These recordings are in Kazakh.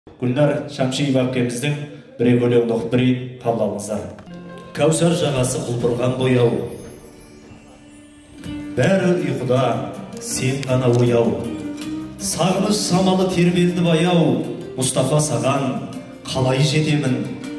Гүлнар Шамшиева әпкеміздің бір өлеңін оқып берейін, қабыл алыңыздар. Кәусар жағасы құлпырған бояу, бәрі ұйқыда, сен ғана ояу. Сағыныш самалы тербелді баяу, Мұстафа саған қалай жетемін?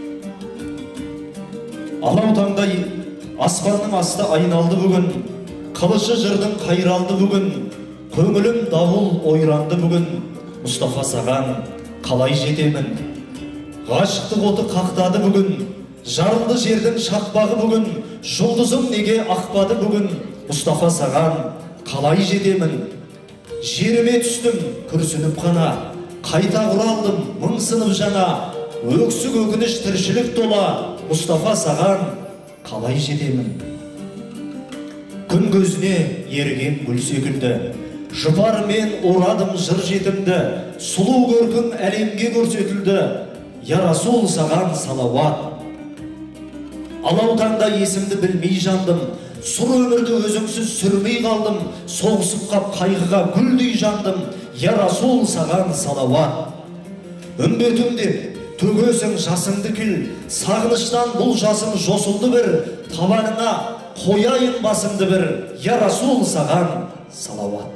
Алау таңдай аспанның асты айналды бүгін, қылышы жырдың қайралды бүгін, көңілім дауыл ойранды бүгін, Мұстафа саған қалай жетемін? Ғашықтық оты қақтады бүгін, жарылды жердің шақпағы бүгін, жұлдызым неге ақпады бүгін, Мұстафа саған қалай жетемін? Жеріме түстім күрсініп қана, қайта құралдым мұңсынып жаңа, өксік өкініш тіршілік тола, Мұстафа саған қалай жетемін? Күн көзіне еріген гүл секілді, жұпармен орадым жыр жетімді, сұлу көркің әлемге көрсетілді, я Расул саған салауат. Алау таңда есімді білмей жандым, сұр өмірді өзіңсіз сүрмей қалдым, соғысып қап қайғыға гүлдей жандым, я Расул саған салауат. Үмбетімде төгесің жасыңды кіл, сағыныштан бұл жасым жосылды бір, табанына қояйын басымды бір, я Расул саған салауат.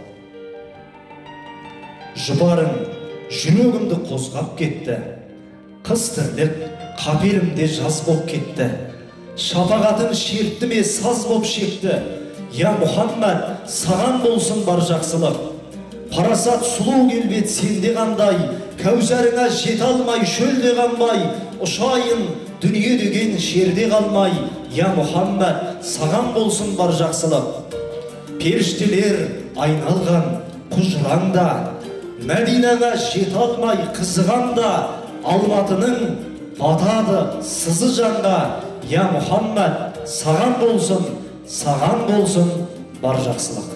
Жұпарың жүрегімді қозғап кетті, қыз тірлік қапелімде жаз боп кетті, шапағатын шертті ме саз боп шекті, я Мұхаммад саған болсын бар жақсылық. Парасат сұлу келбет сенде қандай, кәусарыңа жете алмай шөлде қанбай, ұшайын дүние деген шерде қалмай, я Мұхаммад саған болсын бар жақсылық. Періштелер айналған құжыраңда, Мәдинаға жете алмай қызығанда, Алматының батады сызы жанға, я Мұхаммад саған болсын бар жақсылық.